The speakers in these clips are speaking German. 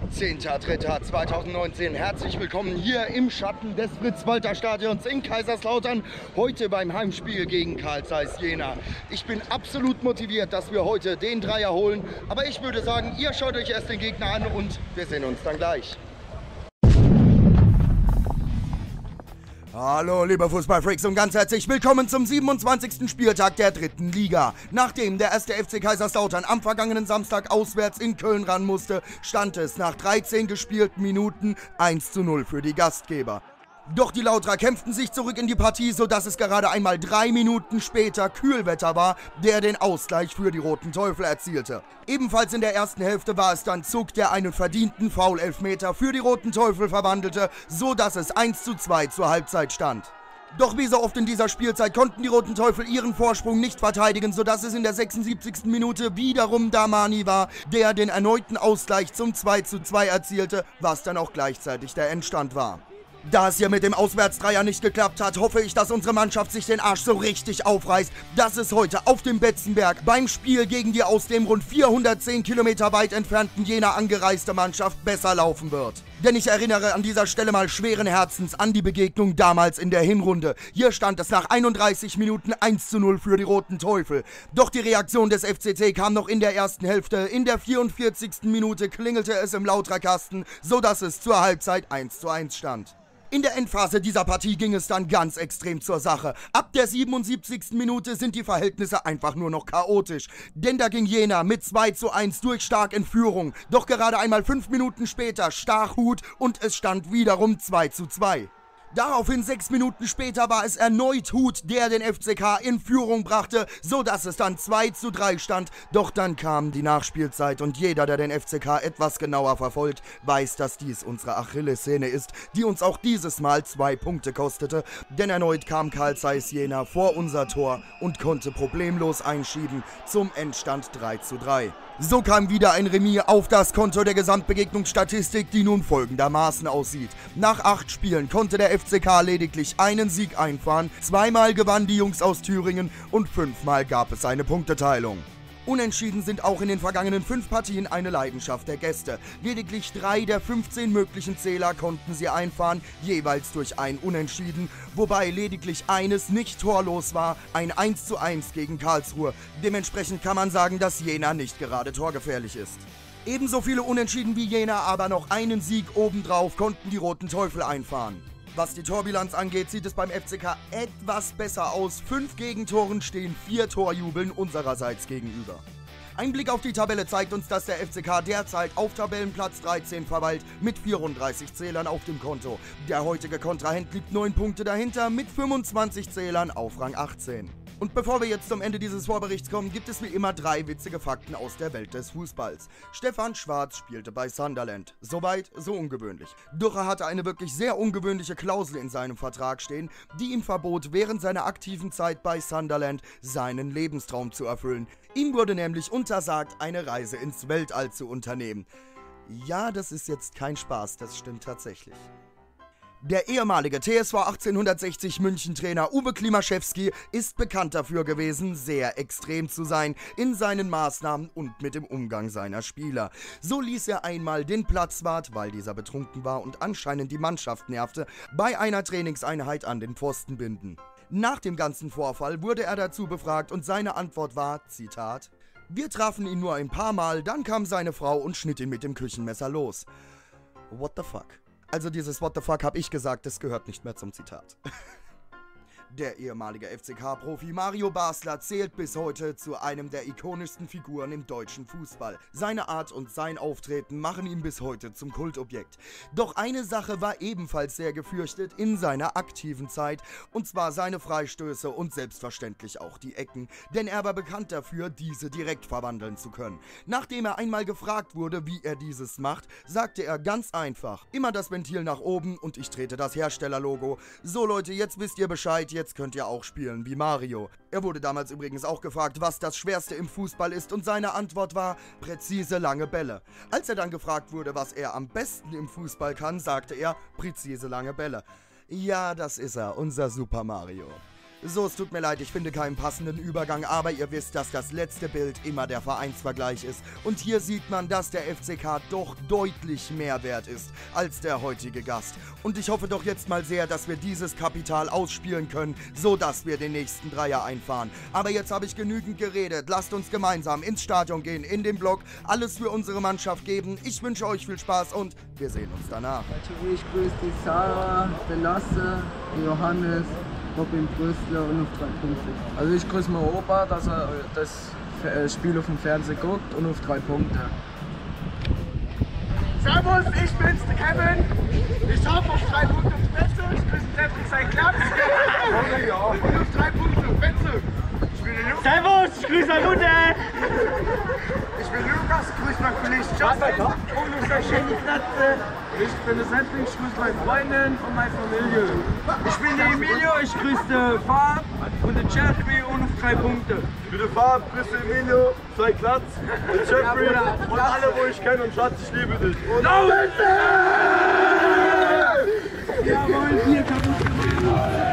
10.03.2019. Herzlich willkommen hier im Schatten des Fritz-Walter-Stadions in Kaiserslautern. Heute beim Heimspiel gegen Carl Zeiss Jena. Ich bin absolut motiviert, dass wir heute den Dreier holen. Aber ich würde sagen, ihr schaut euch erst den Gegner an und wir sehen uns dann gleich. Hallo liebe Fußballfreaks und ganz herzlich willkommen zum 27. Spieltag der 3. Liga. Nachdem der 1. FC Kaiserslautern am vergangenen Samstag auswärts in Köln ran musste, stand es nach 13 gespielten Minuten 1:0 für die Gastgeber. Doch die Lauterer kämpften sich zurück in die Partie, sodass es gerade einmal 3 Minuten später Kühlwetter war, der den Ausgleich für die Roten Teufel erzielte. Ebenfalls in der ersten Hälfte war es dann Zug, der einen verdienten Foul-Elfmeter für die Roten Teufel verwandelte, sodass es 1:2 zur Halbzeit stand. Doch wie so oft in dieser Spielzeit konnten die Roten Teufel ihren Vorsprung nicht verteidigen, sodass es in der 76. Minute wiederum Damani war, der den erneuten Ausgleich zum 2:2 erzielte, was dann auch gleichzeitig der Endstand war. Da es hier mit dem Auswärtsdreier nicht geklappt hat, hoffe ich, dass unsere Mannschaft sich den Arsch so richtig aufreißt, dass es heute auf dem Betzenberg beim Spiel gegen die aus dem rund 410 Kilometer weit entfernten Jena angereiste Mannschaft besser laufen wird. Denn ich erinnere an dieser Stelle mal schweren Herzens an die Begegnung damals in der Hinrunde. Hier stand es nach 31 Minuten 1:0 für die Roten Teufel. Doch die Reaktion des FCC kam noch in der ersten Hälfte. In der 44. Minute klingelte es im Lauterkasten, sodass es zur Halbzeit 1:1 stand. In der Endphase dieser Partie ging es dann ganz extrem zur Sache. Ab der 77. Minute sind die Verhältnisse einfach nur noch chaotisch. Denn da ging Jena mit 2:1 durch Stark in Führung. Doch gerade einmal 5 Minuten später stach Hut und es stand wiederum 2:2. Daraufhin 6 Minuten später war es erneut Hut, der den FCK in Führung brachte, sodass es dann 2:3 stand. Doch dann kam die Nachspielzeit und jeder, der den FCK etwas genauer verfolgt, weiß, dass dies unsere Achillessehne ist, die uns auch dieses Mal 2 Punkte kostete. Denn erneut kam Carl Zeiss Jena vor unser Tor und konnte problemlos einschieben zum Endstand 3:3. So kam wieder ein Remis auf das Konto der Gesamtbegegnungsstatistik, die nun folgendermaßen aussieht. Nach 8 Spielen konnte der FCK lediglich einen Sieg einfahren, 2-mal gewannen die Jungs aus Thüringen und 5-mal gab es eine Punkteteilung. Unentschieden sind auch in den vergangenen 5 Partien eine Leidenschaft der Gäste. Lediglich 3 der 15 möglichen Zähler konnten sie einfahren, jeweils durch ein Unentschieden, wobei lediglich eines nicht torlos war, ein 1:1 gegen Karlsruhe. Dementsprechend kann man sagen, dass Jena nicht gerade torgefährlich ist. Ebenso viele Unentschieden wie Jena, aber noch einen Sieg obendrauf konnten die Roten Teufel einfahren. Was die Torbilanz angeht, sieht es beim FCK etwas besser aus. 5 Gegentoren stehen 4 Torjubeln unsererseits gegenüber. Ein Blick auf die Tabelle zeigt uns, dass der FCK derzeit auf Tabellenplatz 13 verweilt mit 34 Zählern auf dem Konto. Der heutige Kontrahent liegt 9 Punkte dahinter mit 25 Zählern auf Rang 18. Und bevor wir jetzt zum Ende dieses Vorberichts kommen, gibt es wie immer 3 witzige Fakten aus der Welt des Fußballs. Stefan Schwarz spielte bei Sunderland. Soweit, so ungewöhnlich. Doch er hatte eine wirklich sehr ungewöhnliche Klausel in seinem Vertrag stehen, die ihm verbot, während seiner aktiven Zeit bei Sunderland seinen Lebenstraum zu erfüllen. Ihm wurde nämlich untersagt, eine Reise ins Weltall zu unternehmen. Ja, das ist jetzt kein Spaß, das stimmt tatsächlich. Der ehemalige TSV 1860 München-Trainer Uwe Klimaschewski ist bekannt dafür gewesen, sehr extrem zu sein in seinen Maßnahmen und mit dem Umgang seiner Spieler. So ließ er einmal den Platzwart, weil dieser betrunken war und anscheinend die Mannschaft nervte, bei einer Trainingseinheit an den Pfosten binden. Nach dem ganzen Vorfall wurde er dazu befragt und seine Antwort war, Zitat: „Wir trafen ihn nur ein paar Mal, dann kam seine Frau und schnitt ihn mit dem Küchenmesser los." What the fuck? Also dieses What the fuck habe ich gesagt, das gehört nicht mehr zum Zitat. Der ehemalige FCK-Profi Mario Basler zählt bis heute zu einem der ikonischsten Figuren im deutschen Fußball. Seine Art und sein Auftreten machen ihn bis heute zum Kultobjekt. Doch eine Sache war ebenfalls sehr gefürchtet in seiner aktiven Zeit, und zwar seine Freistöße und selbstverständlich auch die Ecken, denn er war bekannt dafür, diese direkt verwandeln zu können. Nachdem er einmal gefragt wurde, wie er dieses macht, sagte er ganz einfach: "Immer das Ventil nach oben und ich trete das Herstellerlogo. So Leute, jetzt wisst ihr Bescheid, jetzt könnt ihr auch spielen wie Mario." Er wurde damals übrigens auch gefragt, was das Schwerste im Fußball ist, und seine Antwort war: präzise lange Bälle. Als er dann gefragt wurde, was er am besten im Fußball kann, sagte er: präzise lange Bälle. Ja, das ist er, unser Super Mario. So, es tut mir leid, ich finde keinen passenden Übergang, aber ihr wisst, dass das letzte Bild immer der Vereinsvergleich ist. Und hier sieht man, dass der FCK doch deutlich mehr wert ist als der heutige Gast. Und ich hoffe doch jetzt mal sehr, dass wir dieses Kapital ausspielen können, sodass wir den nächsten Dreier einfahren. Aber jetzt habe ich genügend geredet. Lasst uns gemeinsam ins Stadion gehen, in den Block, alles für unsere Mannschaft geben. Ich wünsche euch viel Spaß und wir sehen uns danach. Ich grüße die Sarah, den Lasse, den Johannes, Robin Brüssler und auf 3 Punkte. Also ich grüße meinen Opa, dass er das Spiel auf dem Fernsehen guckt und auf 3 Punkte. Servus, ich bin's, der Kevin. Ich hoffe auf 3 Punkte auf Betze. Ich grüße Patrick sein Klaps. Und auf 3 Punkte auf Betze. Ich bin der Lukas. Servus, ich grüße meine Mutter. Ich bin Lukas, grüße meinen Kollegen Justin. Und auf der schönen Platze. Ich bin der Seppling, ich grüße meine Freundin und meine Familie. Ich bin der Emilio, ich grüße den Farb und den Jeffrey und auf 3 Punkte. Ich bin der Farb, grüße Emilio, 2 Klatz, den Jeffrey und alle, wo ich kenne und Schatz, ich liebe dich. Und Jawohl, hier kaputt gemacht.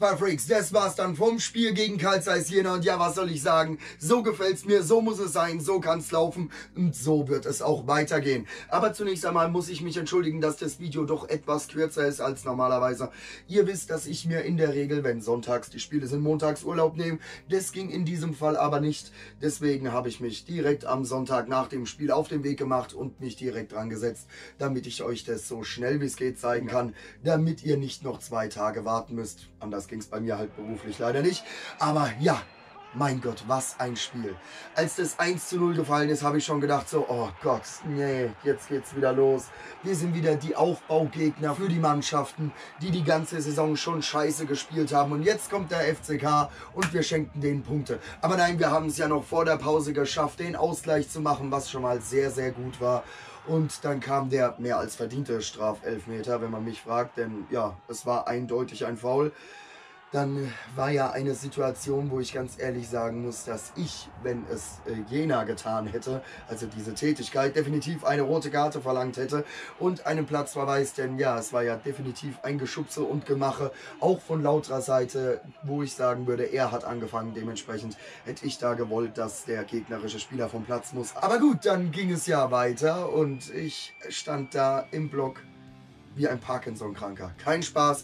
Fußballfreaks, das war's dann vom Spiel gegen Carl Zeiss Jena. Und ja, was soll ich sagen? So gefällt's mir, so muss es sein, so kann's laufen und so wird es auch weitergehen. Aber zunächst einmal muss ich mich entschuldigen, dass das Video doch etwas kürzer ist als normalerweise. Ihr wisst, dass ich mir in der Regel, wenn sonntags die Spiele sind, montags Urlaub nehme. Das ging in diesem Fall aber nicht. Deswegen habe ich mich direkt am Sonntag nach dem Spiel auf den Weg gemacht und mich direkt dran gesetzt, damit ich euch das so schnell wie es geht zeigen kann, damit ihr nicht noch 2 Tage warten müsst. Anders ging es bei mir halt beruflich leider nicht. Aber ja, mein Gott, was ein Spiel. Als das 1:0 gefallen ist, habe ich schon gedacht so, oh Gott, nee, jetzt geht's wieder los. Wir sind wieder die Aufbaugegner für die Mannschaften, die die ganze Saison schon scheiße gespielt haben. Und jetzt kommt der FCK und wir schenken denen Punkte. Aber nein, wir haben es ja noch vor der Pause geschafft, den Ausgleich zu machen, was schon mal sehr, sehr gut war. Und dann kam der mehr als verdiente Strafelfmeter, wenn man mich fragt, denn ja, es war eindeutig ein Foul. Dann war ja eine Situation, wo ich ganz ehrlich sagen muss, dass ich, wenn es Jena getan hätte, also diese Tätigkeit, definitiv eine rote Karte verlangt hätte und einen Platzverweis, denn ja, es war ja definitiv ein Geschubse und Gemache, auch von Lauterer Seite, wo ich sagen würde, er hat angefangen, dementsprechend hätte ich da gewollt, dass der gegnerische Spieler vom Platz muss. Aber gut, dann ging es ja weiter und ich stand da im Block wie ein Parkinson-Kranker. Kein Spaß.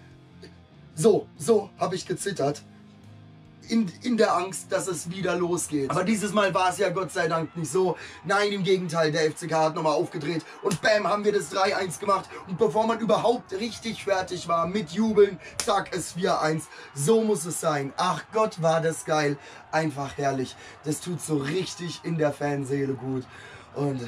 So habe ich gezittert. In der Angst, dass es wieder losgeht. Aber dieses Mal war es ja Gott sei Dank nicht so. Nein, im Gegenteil, der FCK hat nochmal aufgedreht und bam, haben wir das 3:1 gemacht. Und bevor man überhaupt richtig fertig war mit Jubeln, zack, es 4:1. So muss es sein. Ach Gott, war das geil. Einfach herrlich. Das tut so richtig in der Fanseele gut. Und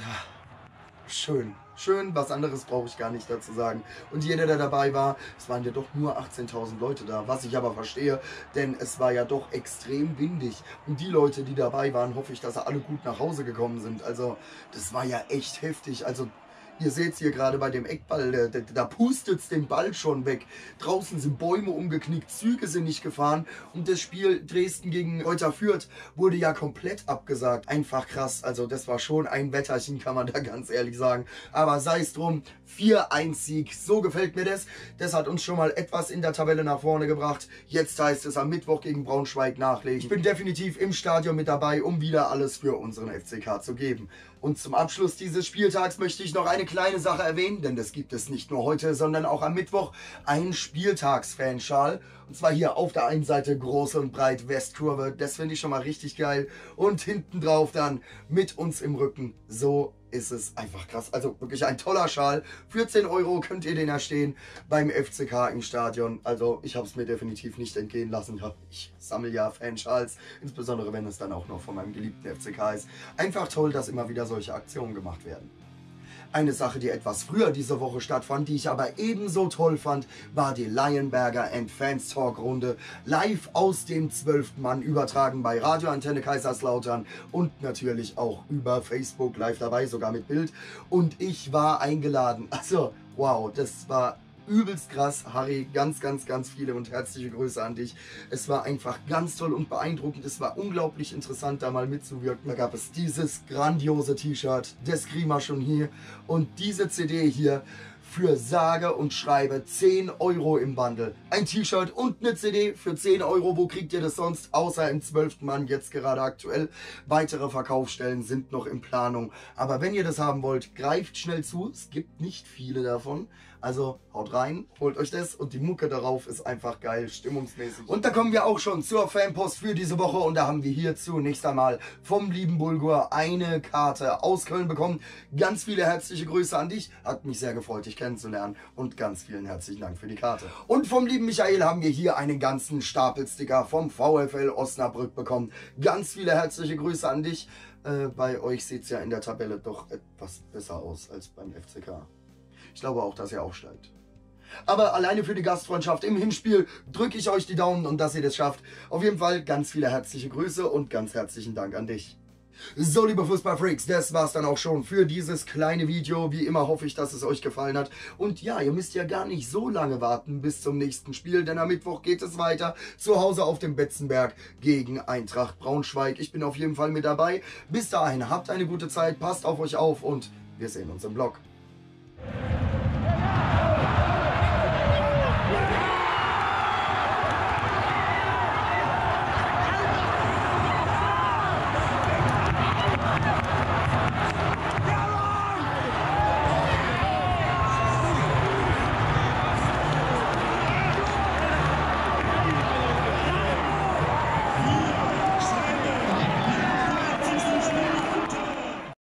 schön. Schön, was anderes brauche ich gar nicht dazu sagen. Und jeder, der dabei war, es waren ja doch nur 18.000 Leute da, was ich aber verstehe, denn es war ja doch extrem windig. Und die Leute, die dabei waren, hoffe ich, dass sie alle gut nach Hause gekommen sind. Also, das war ja echt heftig. Also, ihr seht es hier gerade bei dem Eckball, da pustet es den Ball schon weg. Draußen sind Bäume umgeknickt, Züge sind nicht gefahren und das Spiel Dresden gegen Greuther Fürth wurde ja komplett abgesagt. Einfach krass, also das war schon ein Wetterchen, kann man da ganz ehrlich sagen. Aber sei es drum, 4:1-Sieg, so gefällt mir das. Das hat uns schon mal etwas in der Tabelle nach vorne gebracht. Jetzt heißt es am Mittwoch gegen Braunschweig nachlegen. Ich bin definitiv im Stadion mit dabei, um wieder alles für unseren FCK zu geben. Und zum Abschluss dieses Spieltags möchte ich noch eine kleine Sache erwähnen, denn das gibt es nicht nur heute, sondern auch am Mittwoch, einen Spieltagsfanschal. Und zwar hier auf der einen Seite groß und breit Westkurve, das finde ich schon mal richtig geil. Und hinten drauf dann mit uns im Rücken, so ist es einfach krass. Also wirklich ein toller Schal. Für 10 € könnt ihr den erstehen beim FCK im Stadion. Also ich habe es mir definitiv nicht entgehen lassen. Ja, ich sammle ja Fanschals, insbesondere wenn es dann auch noch von meinem geliebten FCK ist. Einfach toll, dass immer wieder solche Aktionen gemacht werden. Eine Sache, die etwas früher diese Woche stattfand, die ich aber ebenso toll fand, war die Lionberger & Fans Talk Runde. Live aus dem 12. Mann, übertragen bei Radio Antenne Kaiserslautern und natürlich auch über Facebook live dabei, sogar mit Bild. Und ich war eingeladen. Also, wow, das war übelst krass. Harry, ganz viele und herzliche Grüße an dich. Es war einfach ganz toll und beeindruckend. Es war unglaublich interessant, da mal mitzuwirken. Da gab es dieses grandiose T-Shirt, das kriegen wir schon hier. Und diese CD hier für sage und schreibe 10 € im Bundle. Ein T-Shirt und eine CD für 10 €. Wo kriegt ihr das sonst? Außer im 12. Mann, jetzt gerade aktuell. Weitere Verkaufsstellen sind noch in Planung. Aber wenn ihr das haben wollt, greift schnell zu. Es gibt nicht viele davon. Also haut rein, holt euch das und die Mucke darauf ist einfach geil, stimmungsmäßig. Und da kommen wir auch schon zur Fanpost für diese Woche und da haben wir hier zunächst einmal vom lieben Bulgur eine Karte aus Köln bekommen. Ganz viele herzliche Grüße an dich, hat mich sehr gefreut, dich kennenzulernen und ganz vielen herzlichen Dank für die Karte. Und vom lieben Michael haben wir hier einen ganzen Stapel Sticker vom VfL Osnabrück bekommen. Ganz viele herzliche Grüße an dich. Bei euch sieht es ja in der Tabelle doch etwas besser aus als beim FCK. Ich glaube auch, dass er aufsteigt. Aber alleine für die Gastfreundschaft im Hinspiel drücke ich euch die Daumen und dass ihr das schafft. Auf jeden Fall ganz viele herzliche Grüße und ganz herzlichen Dank an dich. So, liebe Fußballfreaks, das war's dann auch schon für dieses kleine Video. Wie immer hoffe ich, dass es euch gefallen hat. Und ja, ihr müsst ja gar nicht so lange warten bis zum nächsten Spiel, denn am Mittwoch geht es weiter zu Hause auf dem Betzenberg gegen Eintracht Braunschweig. Ich bin auf jeden Fall mit dabei. Bis dahin, habt eine gute Zeit, passt auf euch auf und wir sehen uns im Vlog.